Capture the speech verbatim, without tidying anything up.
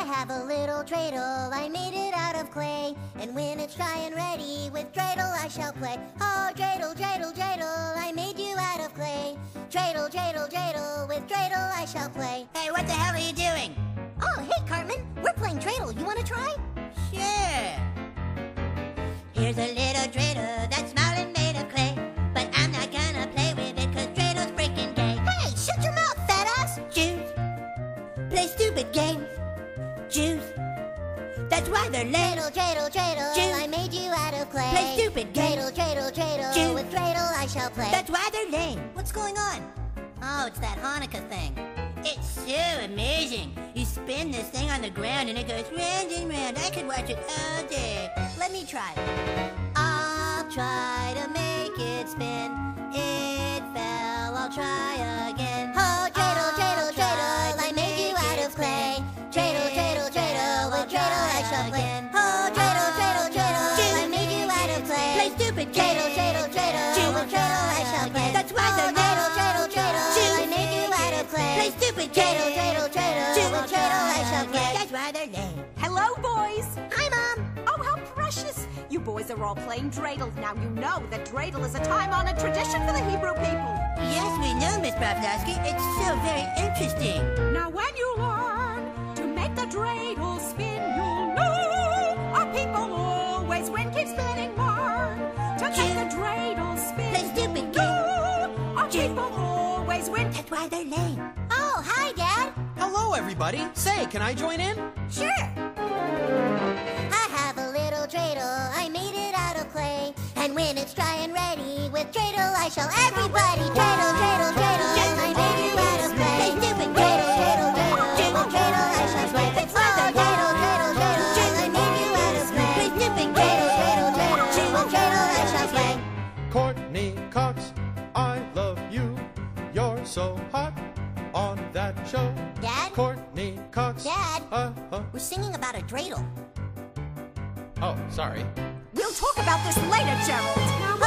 have a little dreidel, I made it out of clay. And when it's dry and ready, with dreidel I shall play. Oh, dreidel, dreidel, dreidel, I made you out of clay. Dreidel, dreidel, dreidel, with dreidel I shall play. Hey, what the hell are you doing? Oh, hey, Cartman, we're playing dreidel. You want to try? Sure. Here's a little dreidel that's small and made of clay, but I'm not gonna play with it cause dreidels freaking gay. Hey, shut your mouth, fat ass! Jews play stupid games. Jews, that's why they're lame. Dreidel, dreidel, dreidel, Jews I made you out of clay. play stupid games. Dreidel, dreidel, dreidel, Jews, with dreidel I shall play. that's why they're lame. What's going on? Oh, it's that Hanukkah thing. It's so amazing. You spin this thing on the ground and it goes round and round. I could watch it all day. Let me try. I'll try to make it spin. It fell, I'll try again. Oh, dreidel, dreidel, dreidel, I made you out of clay. Dreidel, dreidel, dreidel, with dreidel I shall play. Oh, dreidel, dreidel, dreidel, I made you out of clay. Play stupid Dreidel, games. dreidel, dreidel, with dreidel I shall play. That's why they're dreidel, dreidel, dreidel, I made you out of clay. Play stupid Dreidel, games. dreidel, dreidel, with dreidel I shall play. That's why they're lame. Hello, boys. Hi, Mom. Oh, how precious. You boys are all playing dreidel. Now you know that dreidel is a time-honored tradition for the Hebrew people. Yes, we know, Miss Bobnowski. It's so very interesting. Now when you learn to make the dreidel spin, you'll know our people always win. Keep spinning more to make the dreidel spin. Play stupid No, our people always win. That's why they're lame. Oh, hi, Dad. Hello, everybody. Say, can I join in? Sure. I have a little dreidel, I made it out of clay. And when it's dry and ready, with dreidel I shall everybody. Dreidel, dreidel, dreidel, I made you out of clay. Play stupid Dreidel, games. dreidel, dreidel, with dreidel I shall play. That's why Oh, they're dreidel, dreidel, dreidel, I made you out of clay. Play stupid Dreidel, games. dreidel, dreidel, with dreidel I shall play. Courtney Cox, I love you. You're so hot on that show. Dad? Courtney Cox. Dad? Uh, uh. We're singing about a dreidel. Oh, sorry. We'll talk about this later, Gerald. Now